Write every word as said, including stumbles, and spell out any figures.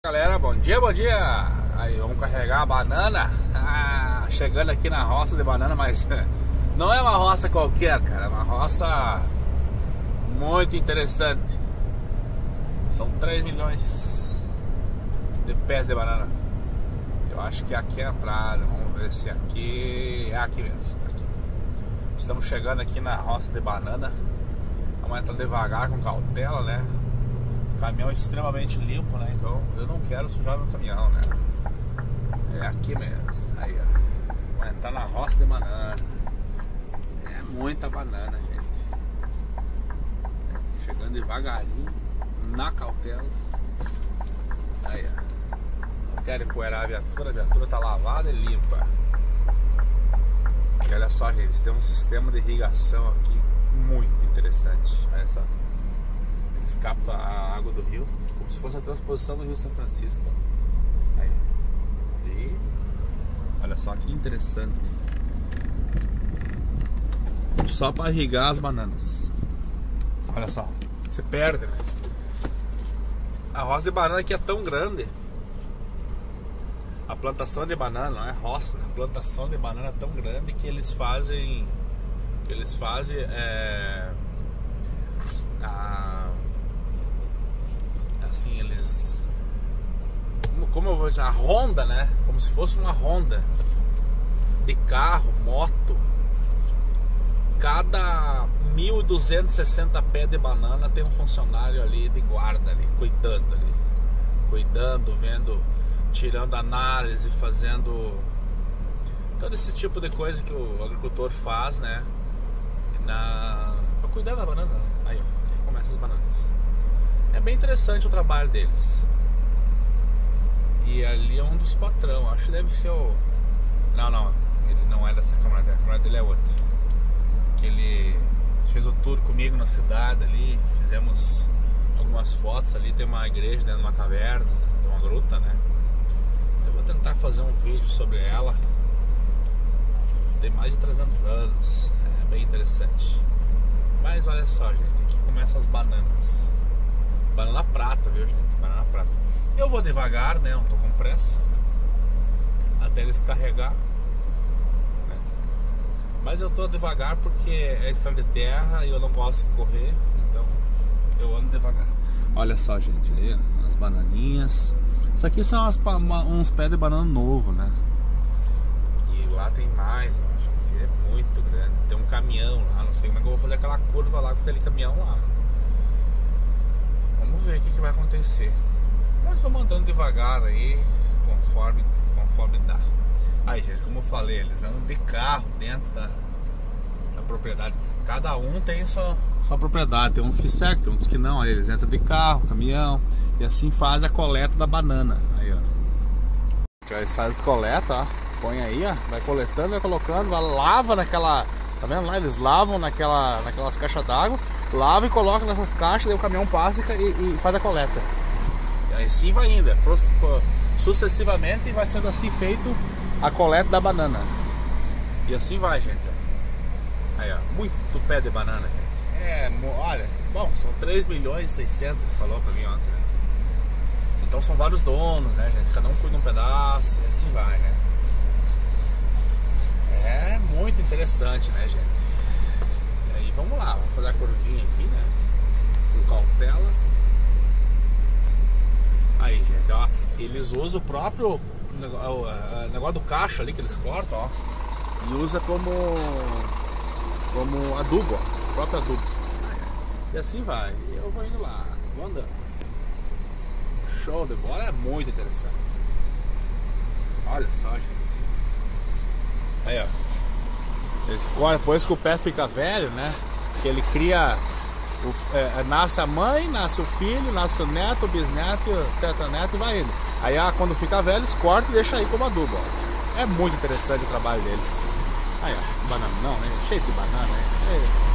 Galera, bom dia, bom dia. Aí vamos carregar a banana. Ah, chegando aqui na roça de banana, mas não é uma roça qualquer, cara. É uma roça muito interessante. São três milhões de pés de banana. Eu acho que aqui é a entrada. Vamos ver se aqui é aqui mesmo. Aqui. Estamos chegando aqui na roça de banana. Vamos entrar devagar, com cautela, né? O caminhão é extremamente limpo, né? Então eu não quero sujar meu caminhão, né? É aqui mesmo. Aí, ó. Vamos entrar na roça de banana. É muita banana, gente. Chegando devagarinho, na cautela. Aí, ó. Não quero empoeirar a viatura. A viatura tá lavada e limpa. E olha só, gente. Tem um sistema de irrigação aqui muito interessante. Olha só. Eles captam a água do rio, como se fosse a transposição do Rio São Francisco. Aí. E olha só que interessante. Só para irrigar as bananas. Olha só, você perde, né? A roça de banana aqui é tão grande. A plantação de banana, não é roça, né? A plantação de banana é tão grande que eles fazem que eles fazem é, a assim, eles como, como eu vou dizer, a ronda, né? Como se fosse uma ronda de carro, moto. Cada mil duzentos e sessenta pés de banana tem um funcionário ali de guarda ali, cuidando ali, cuidando, vendo, tirando análise, fazendo todo esse tipo de coisa que o agricultor faz, né? Na para cuidar da banana, né? Aí, ó, aí começa as bananas. É bem interessante o trabalho deles. E ali é um dos patrão. Acho que deve ser o... Não, não. Ele não é dessa câmara dele. A câmara dele é outra. Que ele fez o tour comigo na cidade ali. Fizemos algumas fotos ali. Tem uma igreja dentro de uma caverna, de uma gruta, né? Eu vou tentar fazer um vídeo sobre ela. Tem mais de trezentos anos. É bem interessante. Mas olha só, gente. Aqui começam as bananas. Banana prata, viu, gente? Banana prata. Eu vou devagar, né? Não tô com pressa. Até eles carregar, né? Mas eu tô devagar porque é estrada de terra e eu não gosto de correr. Então eu ando devagar. Olha só, gente. Aí, ó, as bananinhas. Isso aqui são umas, uns pés de banana novo, né? E lá tem mais, ó, gente. É muito grande. Tem um caminhão lá. Não sei como é que eu vou fazer aquela curva lá com aquele caminhão lá. Vamos ver o que, que vai acontecer. Mas vamos andando devagar aí, conforme, conforme dá. Aí, gente, como eu falei, eles andam de carro dentro da, da propriedade. Cada um tem sua, sua propriedade. Tem uns que cercam, tem uns que não. Aí eles entram de carro, caminhão. E assim faz a coleta da banana. Aí, ó. Eles fazem a coleta, ó. Põe aí, ó. Vai coletando, vai colocando, vai, lava naquela... Tá vendo lá? Eles lavam naquela, naquelas caixas d'água. Lava e coloca nessas caixas, daí o caminhão passa e, e faz a coleta. E aí sim vai indo, sucessivamente vai sendo assim feito a coleta da banana. E assim vai, gente. Aí, ó, muito pé de banana, gente. É, olha, bom, são três milhões e seiscentos, ele falou pra mim ontem, né? Então são vários donos, né, gente? Cada um cuida um pedaço, e assim vai, né? É muito interessante, né, gente? Vamos lá, vamos fazer a curvinha aqui, né? Com cautela. Aí, gente, ó. Eles usam o próprio negócio do cacho ali que eles cortam, ó. E usa como como adubo, ó. O próprio adubo. E assim vai. E eu vou indo lá, vou andando. Show de bola, é muito interessante. Olha só, gente. Aí, ó. Eles cortam, depois que o pé fica velho, né? Que ele cria, o, é, nasce a mãe, nasce o filho, nasce o neto, o bisneto, o tetraneto e vai indo. Aí ah, quando fica velho, eles cortam e deixam aí como adubo, ó. É muito interessante o trabalho deles. Aí ó, banana não, né? Cheio de banana, né?